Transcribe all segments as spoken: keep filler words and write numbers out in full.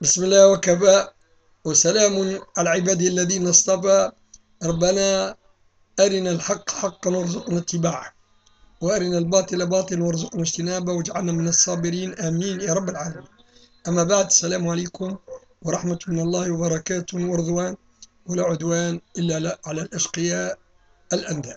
بسم الله وكفى، وسلام على عبادي الذين اصطفى. ربنا أرنا الحق حقا وارزقنا اتباعه، وأرنا الباطل باطلا وارزقنا اجتنابه، واجعلنا من الصابرين آمين يا رب العالمين. أما بعد، السلام عليكم ورحمة من الله وبركاته ورضوان، ولا عدوان إلا لا على الأشقياء الأنداء.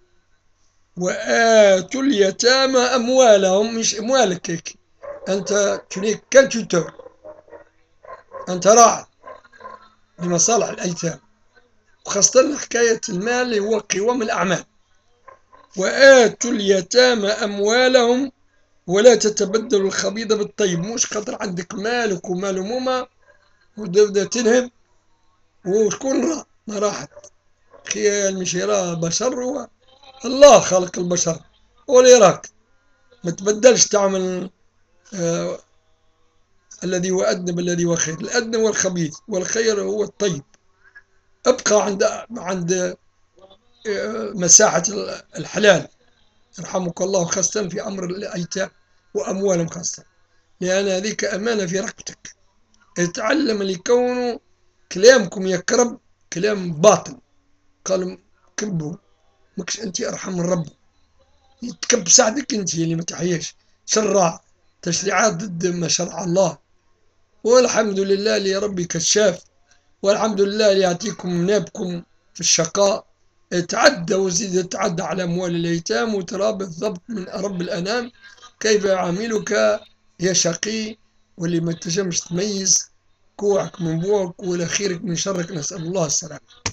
وآتوا اليتامى أموالهم، مش أموالك هيك. أنت تريك كان توتور، أنت راعي لمصالح الأيتام، وخاصة حكاية المال اللي هو قوام الأعمال. وآتوا اليتامى أموالهم ولا تتبدلوا الخبيث بالطيب. مش خاطر عندك مالك ومال أمومة وتبدأ تنهب وشكون راه ما راحت. خيال مش يراه بشر، هو الله خلق البشر هو اللي يراك. ما تبدلش تعمل آه الذي هو أدنى بالذي هو خير. الأدنى هو الخبيث والخير هو الطيب. ابقى عند عند مساحة الحلال يرحمك الله، خاصة في أمر الأيتام وأموالهم خاصة، لأن هذيك أمانة في رقبتك. اتعلم اللي كونه كلامكم يكرب كلام باطل. قال كبوا ماكش أنت أرحم من ربي، يتكب ساعدك أنت اللي ما تحياش شرع تشريعات ضد ما شرع الله. والحمد لله اللي ربي كشاف، والحمد لله اللي يعطيكم منابكم في الشقاء. تعدى وزيد تعدى على أموال الأيتام، وترى بالضبط من رب الأنام كيف يعاملك يا شقي، واللي ما تنجمش تميز كوعك من بوعك ولا خيرك من شرك. نسأل الله السلامة.